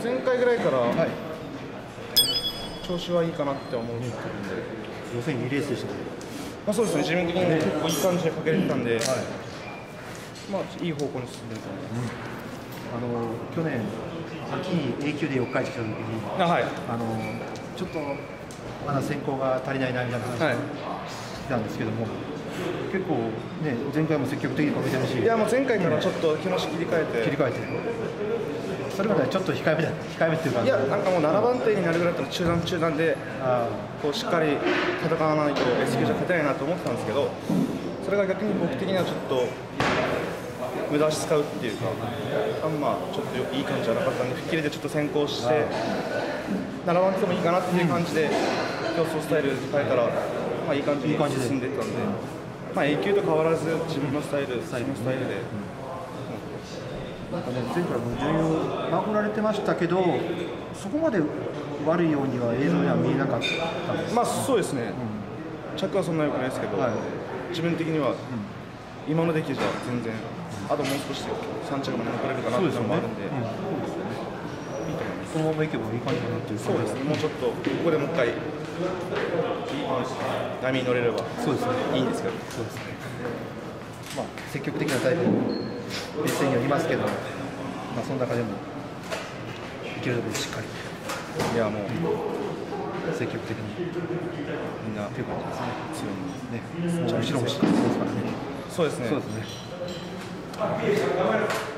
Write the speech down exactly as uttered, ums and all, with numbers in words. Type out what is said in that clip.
前回ぐらいから、はい、調子はいいかなって思ってるんで、 予選にレースでしたね。 まあそうですね、自分的にも結構いい感じでかけれてたんで、はい、まあいい方向に進んでると思います。 あの去年秋に A 級でよっか帰ってきた時に、あ、はい、あのちょっとまだ選考が足りないなみたいな話をしてたんですけども、はい、結構ね前回も積極的にこけてるし、いやもう前回からちょっと気持ち切り替えて切り替えて、それまではちょっと控えめだ控えめっていうか、 いやなんかもうななばん手になるぐらいだったら中断中断でこうしっかり戦わないと S 級じゃ勝てないなと思ってたんですけど、それが逆に僕的にはちょっと無駄足使うっていうか、あんまちょっといい感じじゃなかったんで、吹っ切りでちょっと先行してななばん手でもいいかなっていう感じで競争スタイル変えたら、まあいい感じに進んでいったんで、まあ A 級と変わらず自分のスタイル、自分のスタイルで。 なんかね、前回も順位を守られてましたけど、そこまで悪いようには映像には見えなかったんです。 まあそうですね、うん、着はそんな良くないですけど、はい、自分的には今の出来じゃ全然、あともう少しさん着まで残れるかなっていうのもあるんで、いいと思います。 このままいけばいい感じかなっていう。 そうですね、もうちょっとここでもう一回波に乗れればそうですね、いいんですけど、そうですね。 まあ積極的なタイプ別戦にはいますけど、まあその中でもいけるところでしっかり、 いやもう積極的にみんなという感じですね。 強いね。 後ろもしっかりしてますからね。 そうですね。 そうですね。